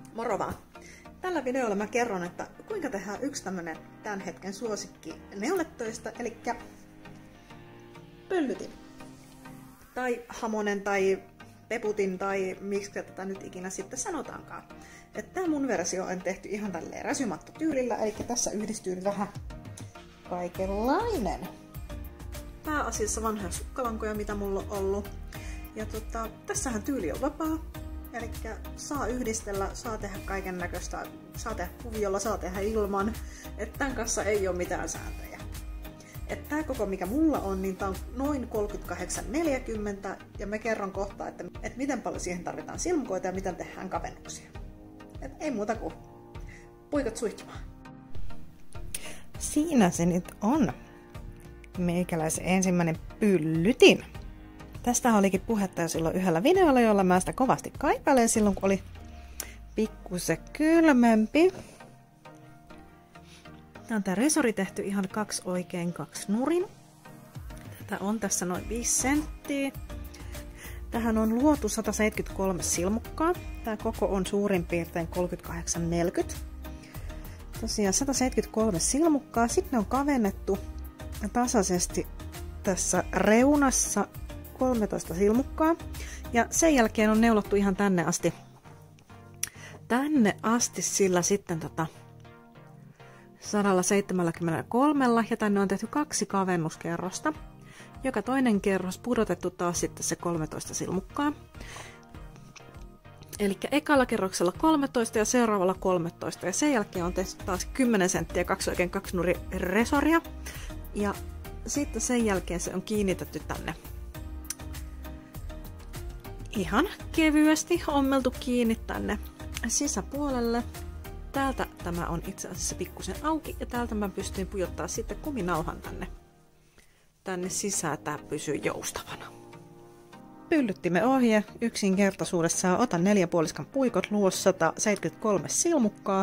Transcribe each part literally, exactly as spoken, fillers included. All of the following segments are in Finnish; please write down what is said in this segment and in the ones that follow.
Moro vaan! Tällä videolla mä kerron, että kuinka tehdään yksi tämmönen tämän hetken suosikki neuletöistä, eli pöllytin. Tai hamonen tai peputin tai miksi tätä nyt ikinä sitten sanotaankaan. Että tää mun versio on tehty ihan tälleen räsymattotyylillä, eli tässä yhdistyy vähän kaikenlainen. Pääasiassa vanhoja sukkalankoja, mitä mulla on ollut. Ja tota, tässähän tyyli on vapaa. Eli saa yhdistellä, saa tehdä kaiken näköistä, saa tehdä kuviolla, saa tehdä ilman. Että tämän kanssa ei ole mitään sääntöjä. Että tää koko mikä mulla on, niin tää on noin kolmekymmentäkahdeksan neljäkymmentä. Ja mä kerron kohta, että, että miten paljon siihen tarvitaan silmukoita ja miten tehdään kavennuksia. Et ei muuta kuin puikot suihkimaan. Siinä se nyt on. Meikäläisen ensimmäinen pyllytin. Tästä olikin puhetta jo silloin yhdellä videolla, jolla mä sitä kovasti kaipailen silloin, kun oli pikkusen kylmempi. Tää on tää resori tehty ihan kaksi oikein, kaksi nurin. Tätä on tässä noin viisi senttiä. Tähän on luotu sata seitsemänkymmentäkolme silmukkaa. Tää koko on suurin piirtein kolmekymmentäkahdeksan neljäkymmentä. Tosiaan sata seitsemänkymmentäkolme silmukkaa. Sitten ne on kavennettu tasaisesti tässä reunassa kolmetoista silmukkaa. Ja sen jälkeen on neulottu ihan tänne asti. Tänne asti sillä sitten tota sata seitsemänkymmentäkolme ja tänne on tehty kaksi kavennuskerrosta. Joka toinen kerros pudotettu taas sitten se kolmetoista silmukkaa. Eli ekalla kerroksella kolmetoista ja seuraavalla kolmetoista. Ja sen jälkeen on tehty taas kymmenen senttiä kaksi oikein kaksi nuri resoria. Ja sitten sen jälkeen se on kiinnitetty tänne ihan kevyesti ommeltu kiinni tänne sisäpuolelle. Täältä tämä on itse asiassa pikkusen auki ja täältä mä pystyn pujottaa sitten kuminauhan tänne, tänne sisään. Tää pysyy joustavana. Pyllyttimen ohje yksinkertaisuudessaan. Ota neljäpuoliskan puikot, luo sata seitsemänkymmentäkolme silmukkaa.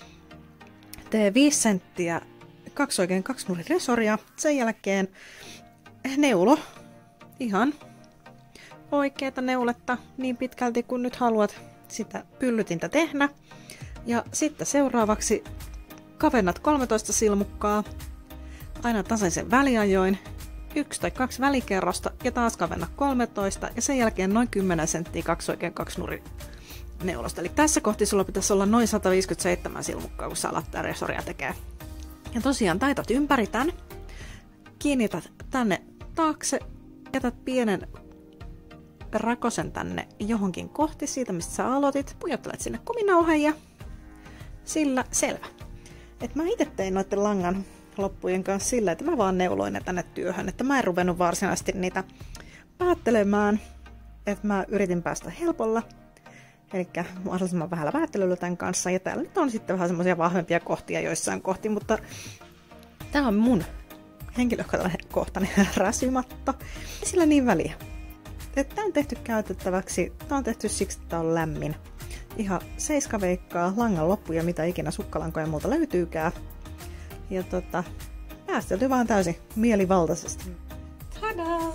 Tee viisi senttiä kaksi oikein kaksi nuri resoria. Sen jälkeen neulo ihan oikeata neuletta niin pitkälti kuin nyt haluat sitä pyllytintä tehdä. Ja sitten seuraavaksi kavennat kolmetoista silmukkaa aina tasaisen väliajoin, yksi tai kaksi välikerrosta ja taas kavenna kolmetoista ja sen jälkeen noin kymmenen senttiä kaksi oikein kaksi nuri neulosta. Eli tässä kohti sulla pitäisi olla noin sata viisikymmentäseitsemän silmukkaa, kun sä alat tää resoria tekee. Ja tosiaan taitat ympäri tän, kiinnität tänne taakse, jätät pienen rakosen tänne johonkin kohti siitä, mistä sä aloitit, pujottelet sinne kuminauhan ja sillä selvä. Et mä itse tein noiden langan loppujen kanssa sillä, että mä vaan neuloin ne tänne työhön, että mä en ruvennut varsinaisesti niitä päättelemään, että mä yritin päästä helpolla, eli mahdollisimman vähällä päättelyllä tämän kanssa, ja täällä nyt on sitten vähän semmoisia vahvempia kohtia joissain kohti, mutta tää on mun henkilökohtainen räsymatto, ei sillä niin väliä. Tää on tehty käytettäväksi, tää on tehty siksi, että tää on lämmin. Ihan seiskaveikkaa, langan loppuja, mitä ikinä sukkalankoja multa löytyykään. Ja tota, päästelty vaan täysin mielivaltaisesti. Tadaa!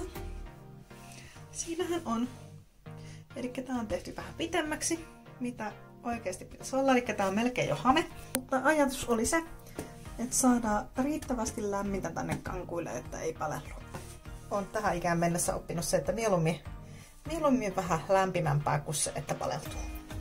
Siinähän on. Elikkä tää on tehty vähän pitemmäksi, mitä oikeasti pitäisi olla. Elikkä tää on melkein jo hame. Mutta ajatus oli se, että saadaan riittävästi lämmintä tänne kankuille, että ei palellu. Olen tähän ikään mennessä oppinut se, että mieluummin, mieluummin vähän lämpimämpää kuin se, että paleltuu.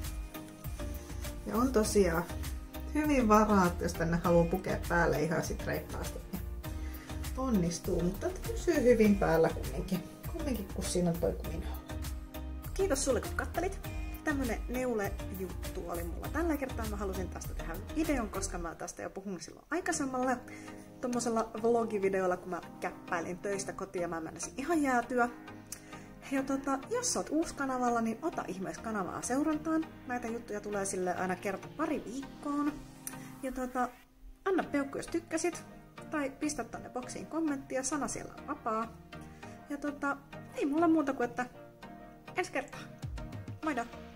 Ja on tosiaan hyvin varaa, että jos tänne haluaa pukea päälle ihan sit reippaasti, niin onnistuu, mutta pysyy hyvin päällä kumminkin. Kumminkin kun siinä on toi kuminauha. Kiitos sulle kun kattelit. Tämmönen neule-juttu oli mulla tällä kertaa. Mä halusin tästä tehdä videon, koska mä tästä jo puhun silloin aikaisemmalla tommosella vlogivideolla, kun mä käppäilin töistä kotiin ja mä menisin ihan jäätyä. Ja tota, jos sä oot uusi kanavalla, niin ota ihmeessä kanavaa seurantaan. Näitä juttuja tulee sille aina kerta pari viikkoon. Ja tota, anna peukku jos tykkäsit. Tai pistä tonne boksiin kommenttia, sana siellä on vapaa. Ja tota, ei mulla muuta kuin että ensi kertaa. Moido!